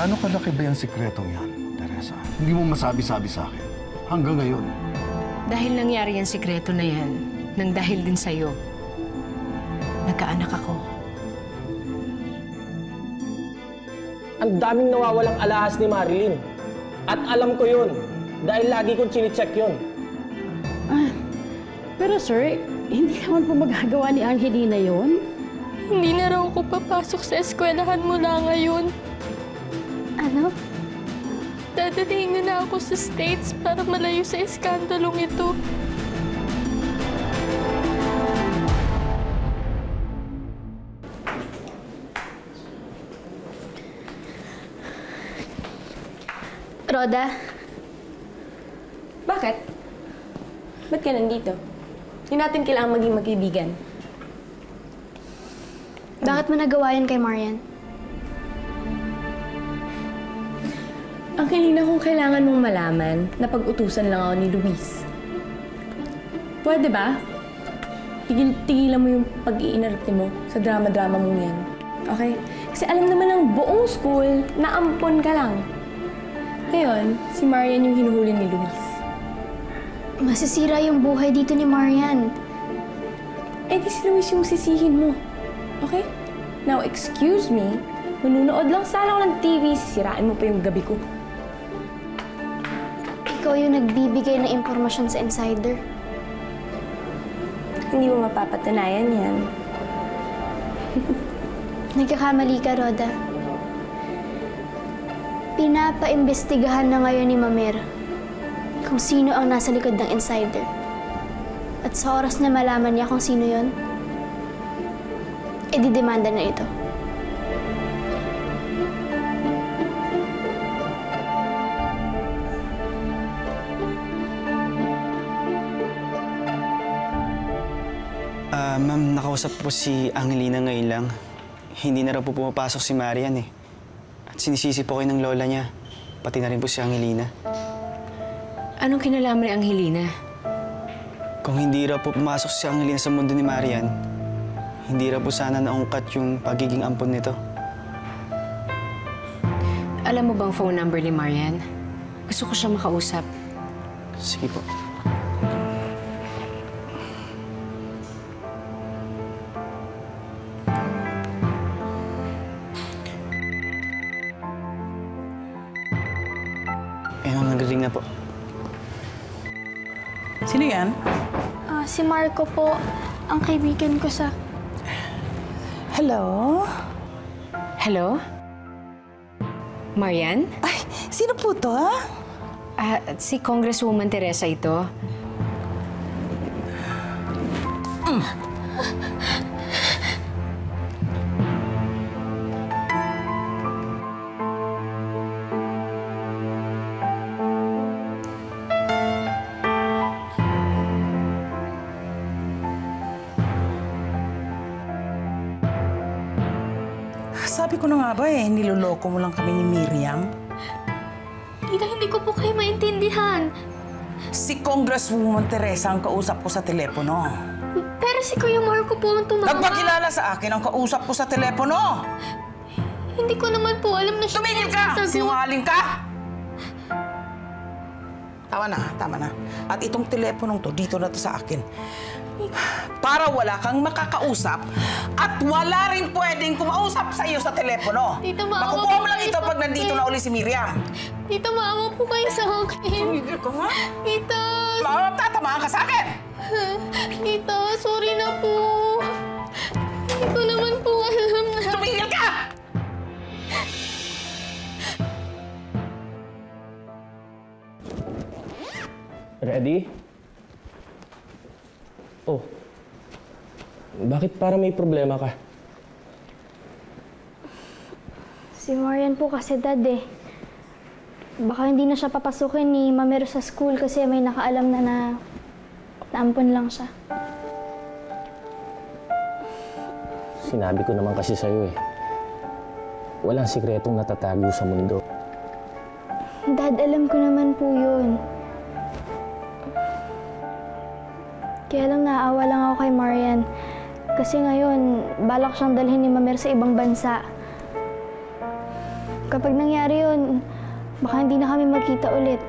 Gaano kalaki ba yung sikretong yan, Teresa? Hindi mo masabi-sabi sa akin. Hanggang ngayon. Dahil nangyari yung sikreto na yan, nang dahil din sa'yo, nagkaanak ako. Ang daming nawawalang alahas ni Marilyn. At alam ko yun, dahil lagi kong chine-check yun. Pero sir, hindi naman po magagawa ni Angelina yun. Hindi na raw ako papasok sa eskwelahan mula ngayon. Ano? Dadalhin na ako sa States para malayo sa iskandalong ito. Roda? Bakit? Ba't ka nandito? Hindi natin kailangan maging magkaibigan. Bakit mo nagawa yan kay Marian? Angelina, kung kailangan mong malaman, napag-utusan lang ako ni Luis. Pwede ba? Tigilan mo yung pag-iinarte mo sa drama-drama mo yan. Okay? Kasi alam naman ng buong school na ampon ka lang. Ngayon, si Marian yung hinuhuli ni Luis. Masisira yung buhay dito ni Marian. Eh di si Luis yung sisihin mo. Okay? Now, excuse me, manunood lang sana ako ng TV, sisirain mo pa yung gabi ko. Ikaw yung nagbibigay ng impormasyon sa insider. Hindi mo mapapatunayan yan. Nagkakamali ka, Roda. Pinapaimbestigahan na ngayon ni Mamer kung sino ang nasa likod ng insider. At sa oras na malaman niya kung sino yon, ididemanda na ito. Ma'am, nakausap po si Angelina ngayon lang. Hindi na raw po pumapasok si Marian eh. At sinisisi po kayo ng lola niya. Pati na rin po si Angelina. Anong kinalaman ni Angelina? Kung hindi raw po pumasok si Angelina sa mundo ni Marian, hindi raw po sana naungkat yung pagiging ampon nito. Alam mo bang phone number ni Marian? Gusto ko siya makausap. Sige po. Nagring na po. Sino yan? Si Marco po, ang kaibigan ko sa... Hello? Hello? Marian? Ay, sino po to? Si Congresswoman Teresa ito. Sabi ko na nga ba niloloko mo lang kami ni Miriam? Tita, hindi ko po kayo maintindihan. Si Congresswoman Teresa ang kausap ko sa telepono. Pero si Kuya Marco po ang tumawag. Nagpakilala sa akin ang kausap ko sa telepono. Hindi ko naman po alam na siya. Tumigil ka! Sinungaling ka! Tama na. At itong teleponong to, dito na to sa akin. Para wala kang makakausap at wala rin pwedeng kumausap sa iyo sa telepono. Tita, maawa Makukuha mo po lang kayo ito sa pag nandito akin. na uli si Miriam. Tita, maawa po kayo sa akin. Tumigil ka nga. Tita! Tatamaan ka sa akin! Tita, sorry na po. Hindi ko naman po alam na... Tumigil ka! Ready? Oh. Bakit parang may problema ka? Si Marian po kasi, Dad, baka hindi na siya papasukin ni Mamer sa school kasi may nakaalam na naampon lang siya. Sinabi ko naman kasi sa'yo walang sikretong natatago sa mundo. Dad, alam ko naman po yun. Kaya lang naawa lang ako kay Marian. Kasi ngayon, balak siyang dalhin ni Mamer sa ibang bansa. Kapag nangyari yun, baka hindi na kami magkita ulit.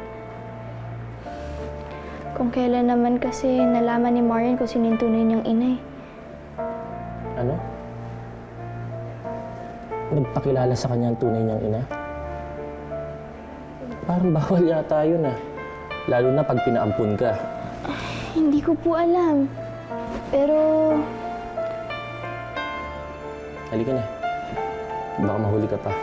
Kung kailan naman kasi nalaman ni Marian kung sino yung tunay niyang ina eh. Ano? Nagpakilala sa kanya ang tunay niyang ina? Parang bawal yata yun ah. Lalo na pag pinaampun ka. Hindi ko po alam. Pero Halika na. Baka mahuli ka pa.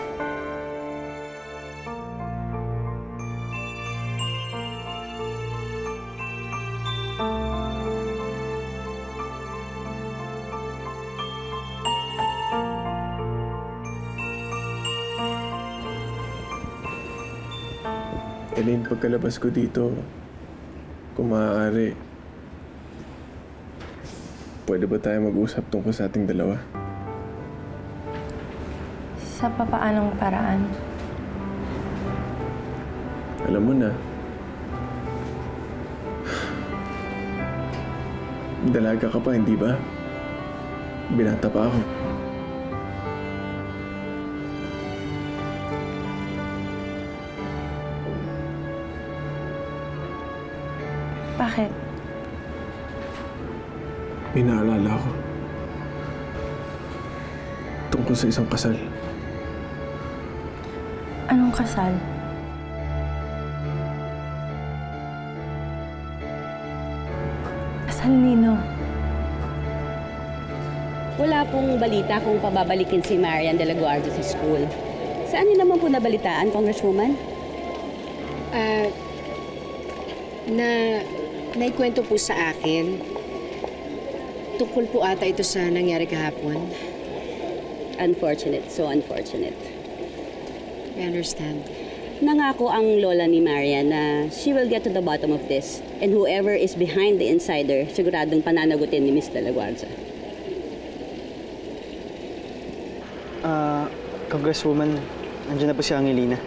Elaine, pagkalabas ko dito, kung maaari, pwede ba tayo mag-usap tungkol sa ating dalawa? Sa papaanong paraan? Alam mo na, dalaga ka pa, hindi ba? Binata pa ako. Bakit? May naalala ako. Tungkol sa isang kasal. Anong kasal? Kasal nino? Wala pong balita kung pababalikin si Marian de la Guardia sa school. Saan niyo naman po nabalitaan, Congresswoman? Naikwento po sa akin. Tungkol po ata ito sa nangyari kahapon. Unfortunate, so unfortunate. I understand. Nangako ang lola ni Marian na she will get to the bottom of this. And whoever is behind the insider, siguradong pananagutin ni Miss de la Guardia. Congresswoman, nandiyan na po si Angelina.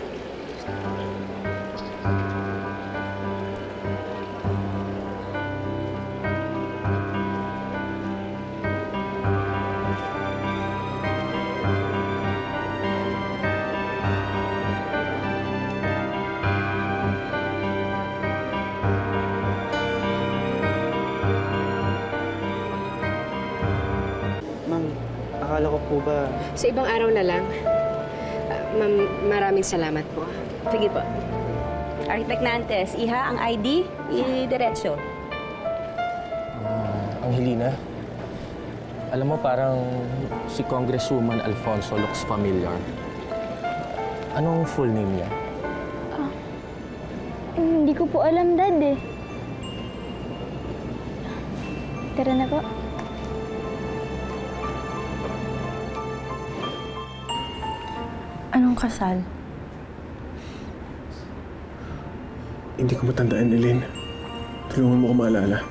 Ma'am, akala ko po ba... Sa ibang araw na lang. Ma'am, maraming salamat po. Sige po. Architect Nantes, iha ang ID, i-diretso. Angelina, alam mo parang si Congresswoman Alfonso looks familiar. Anong full name niya? hindi ko po alam, Dad eh. Tara na po. Anong kasal? Hindi ko matandaan, Elaine. Tulungan mo ko maalala.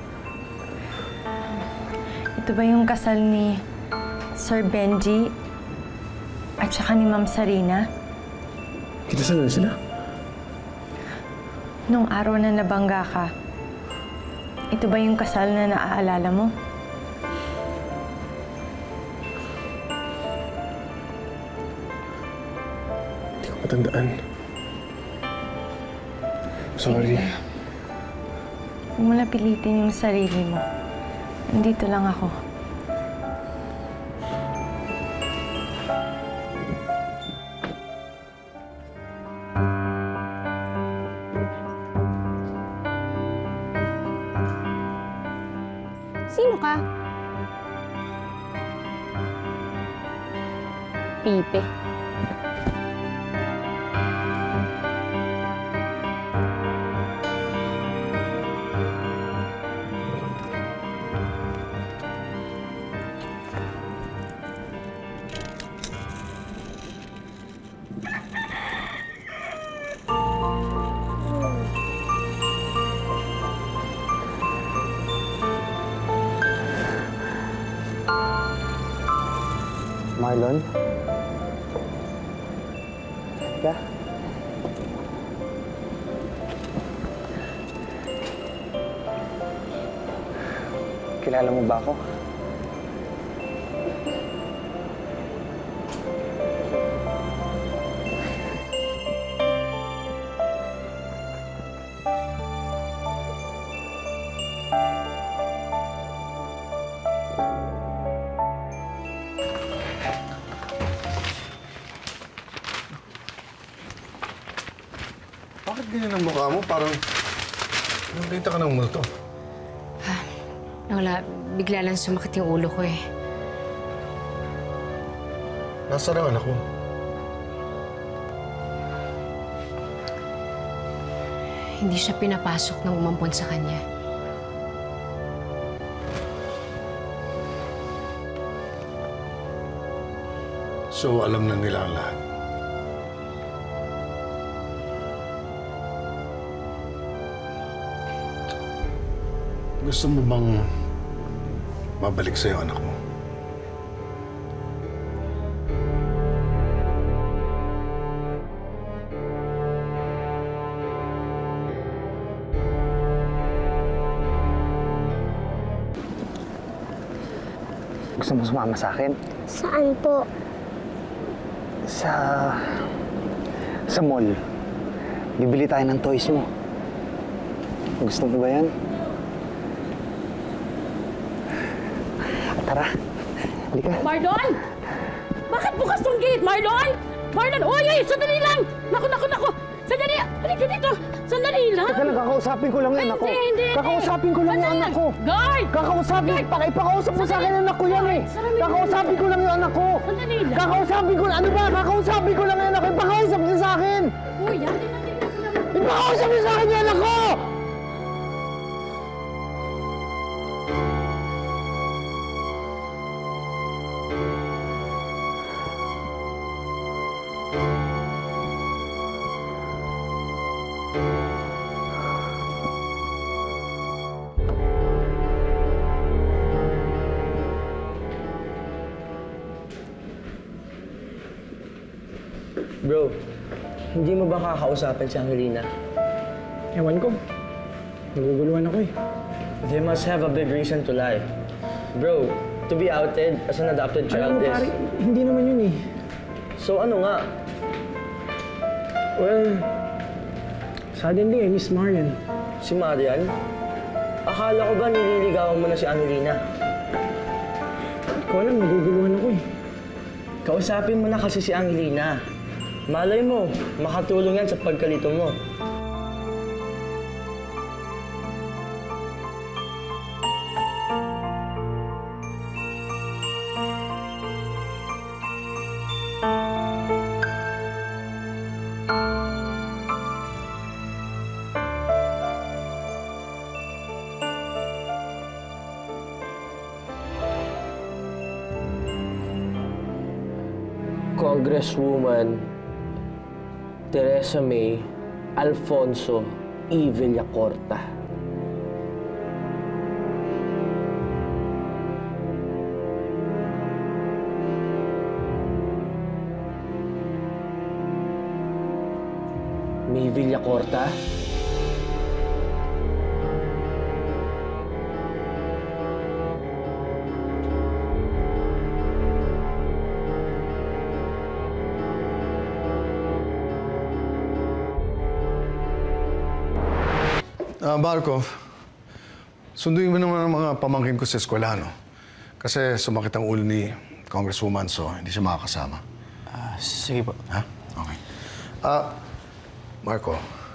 Ito ba yung kasal ni Sir Benji at saka ni Ma'am Sarina? Kinasal na sila? Nung araw na nabangga ka, ito ba yung kasal na naaalala mo? Matandaan. Sorry. Huwag mo na pilitin yung sarili mo. Nandito lang ako. Sino ka? Pipe. Marlon? Ka? Kilala mo ba ako? Bakit ganyan ang mukha mo? Parang nakita ka ng multo. Wala, bigla lang sumakit yung ulo ko eh. Nasaan ang anak mo? Hindi siya pinapasok nang umampon sa kanya. So, alam na nila ang lahat. Gusto mo bang mabalik sa'yo, anak mo? Gusto mo sumama sa akin? Saan po? Sa mall. Bibili tayo ng toys mo. Gusto mo ba yan? Tara. Halika. Marlon! Bakit bukas tong gate, Marlon? Marlon! Oy! Sandali lang! Naku! Sandali! Halika dito! Sandali lang! Teka lang, kakausapin ko lang yung anak ko. Hindi. Kakausapin ko lang yung anak ko. Guard! Kakausapin, ipakausap mo sa akin anak ko yan eh. Kakausapin ko lang yung anak ko. Sandali lang. Kakausapin ko, ano ba? Kakausapin ko lang yung anak ko. Ipakausap niyo sa akin. Uy, yan din natin. Ipakausap niyo sa akin yung anak ko! Bro, hindi mo ba kakausapin si Angelina? Ewan ko. Naguguluhan ako eh. They must have a big reason to lie. Bro, to be outed as an adopted child Alam mo, pare, hindi naman yun eh. So ano nga? Well, suddenly I miss Marian. Si Marian? Akala ko ba nililigawan mo na si Angelina? Hindi ko alam, naguguluhan ako eh. Kausapin mo na kasi si Angelina. Malay mo, makatulong yan sa pagkalito mo. Congresswoman Teresa May Alfonso E. Villacorta. May Villacorta? Marco, sunduin mo naman ang mga pamangkin ko sa eskwela, no? Kasi sumakit ang ulo ni Congresswoman, so hindi siya makakasama. Sige po. Ha? Okay. Marco,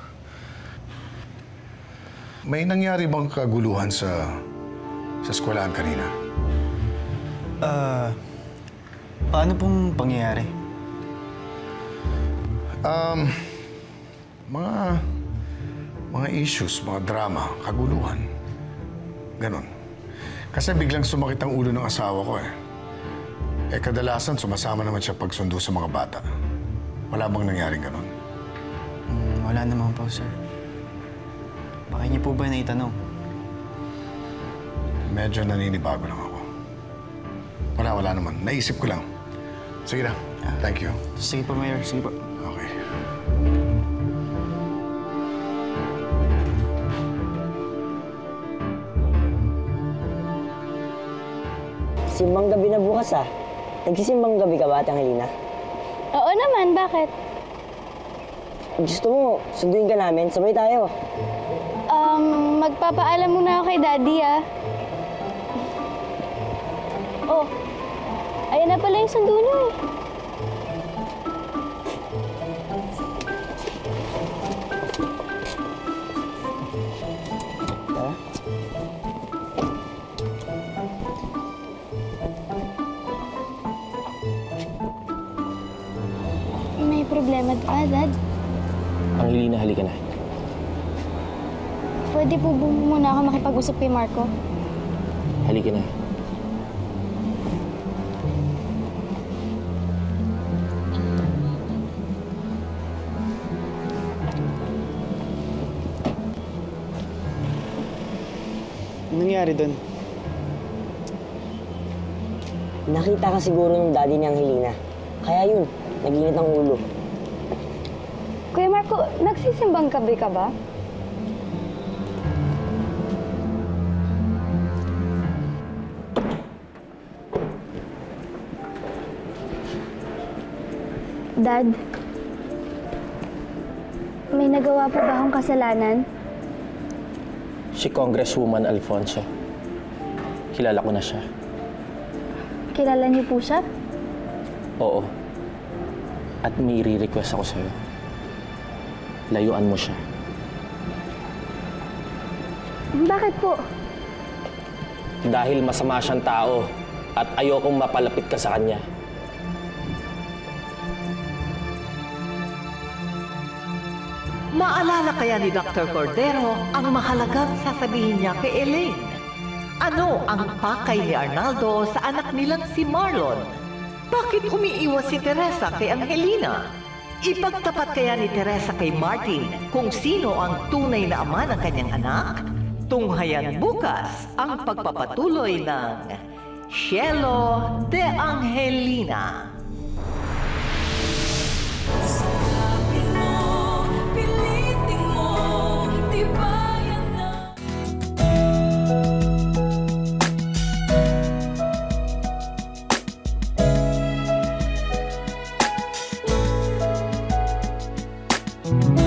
may nangyari bang kaguluhan sa eskwelahan kanina? Paano pong pangyayari? Mga issues, mga drama, kaguluhan. Ganon. Kasi biglang sumakit ang ulo ng asawa ko eh. Kadalasan sumasama naman siya pagsundo sa mga bata. Wala bang nangyaring ganon? Wala naman po, sir. Baka niyo po ba naitanong? Medyo naninibago lang ako. Wala naman. Naisip ko lang. Sige na. Thank you. Sige po, Mayor. Sige po. Okay. Simbang gabi na bukas ah. Nagsisimbang gabi ka ba, Ate Angelina? Oo naman, bakit? Gusto mo, sunduin ka namin, sabay tayo. Magpapaalam muna ako kay Daddy, ah. Oh, ayan na pala yung sundo niyo eh. Salamat pa, Dad. Angelina, halika na. Pwede po muna ako makipag-usap kay Marco? Halika na. Anong nangyari doon? Nakita ka siguro ng daddy ni Angelina. Kaya yun, nag-init ang ulo. Kuya Marco, nagsisimbang gabi ka ba? Dad, may nagawa po ba akong kasalanan? Si Congresswoman Alfonso. Kilala ko na siya. Kilala niyo po siya? Oo. At may re-request ako sa'yo. Layuan mo siya. Bakit po? Dahil masama siyang tao at ayokong mapalapit ka sa kanya. Maalala kaya ni Dr. Cordero ang mahalagang sasabihin niya kay Elaine? Ano ang pakay ni Arnaldo sa anak nilang si Marlon? Bakit umiiwas si Teresa kay Angelina? Ipagtapat kaya ni Teresa kay Martin kung sino ang tunay na ama ng kanyang anak? Tunghayan bukas ang pagpapatuloy ng Cielo de Angelina. Thank you.